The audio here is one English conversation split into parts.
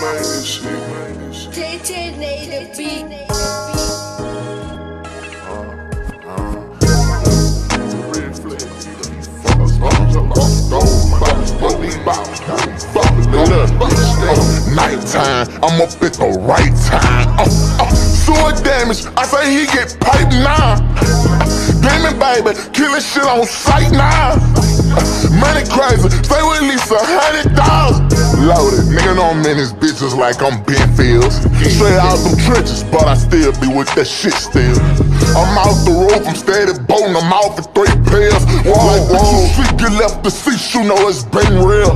JJ made a beat. Nighttime, I'm up at the right time. Sword damage, I say he get piped now. Demon baby, killing shit on sight now. Money crazy, stay with at least $100,000. Loaded, nigga know I'm in his bitches like I'm Ben Fields. Straight out them trenches, but I still be with that shit still. I'm out the roof, I'm steady boating, I'm out for 3 pairs. Like the 2 feet get left to see, you know it's been real.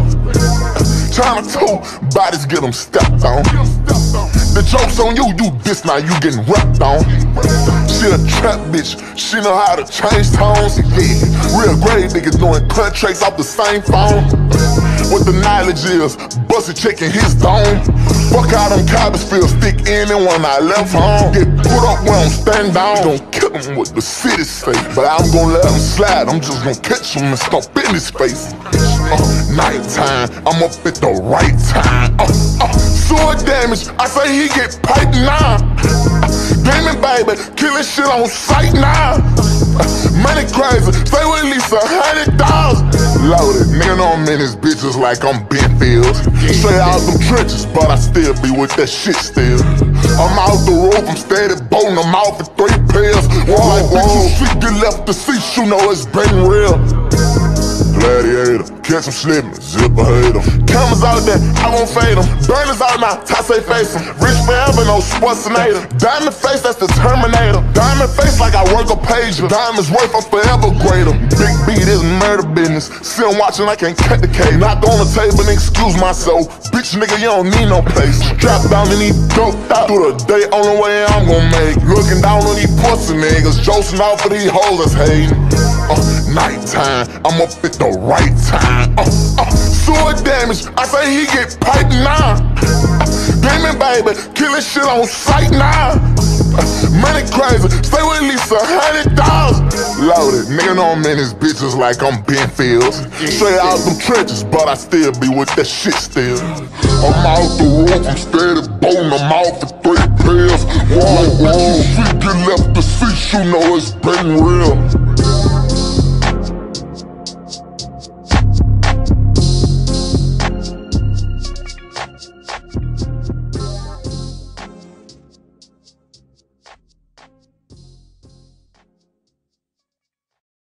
China 2, bodies get them stepped on. The joke's on you, you diss now, you getting wrecked on. She a trap bitch, she know how to change tones. Yeah, real grade niggas doing contracts off the same phone. What the knowledge is, busted checking his dome. Fuck out them cabbage fields, stick in and when I left home. Get put up when I'm stand down. Don't kill him with the city say, but I'm gonna let him slide. I'm just gonna catch him and stomp in his face. Nighttime, I'm up at the right time. Sword damage, I say he get piped now. Demon baby, killing shit on sight now. Money crazy, stay with at least $100,000. Loaded, nigga know I'm in his bitches like I'm Ben Fields. Straight out them trenches, but I still be with that shit still. I'm out the roof, I'm steady boating, I'm out for 3 pairs. Like the 2 feet get left to see, you know it's been real. Gladiator, catch him slipping, zipper hater. Cameras out there, I won't fade them. Burners out now, Tassay face them. Rich forever, no Schwarzenegger. Diamond face, that's the Terminator. Diamond face like I work a pager. Diamonds worth, I'm forever greater. Big B, this murder business. See him watching, I can't cut the cake. Knocked on the table and excuse myself. Bitch nigga, you don't need no place. Strap down and he doped out. Through the day, only way I'm gon' make. Looking down on these pussy niggas. Josting out for these hoes that's hating. Nighttime, I'm up at the right time. Sword damage, I say he get piped now. Demon baby, killing shit on sight now. Money crazy, stay with at least $100,000. Loaded, nigga know I'm in his bitches like I'm Ben Fields. Straight out them trenches, but I still be with that shit still. I'm out the roof, I'm steady boating, I'm out for 3 pairs. Like the 2 feet get left to see, you know it's been real.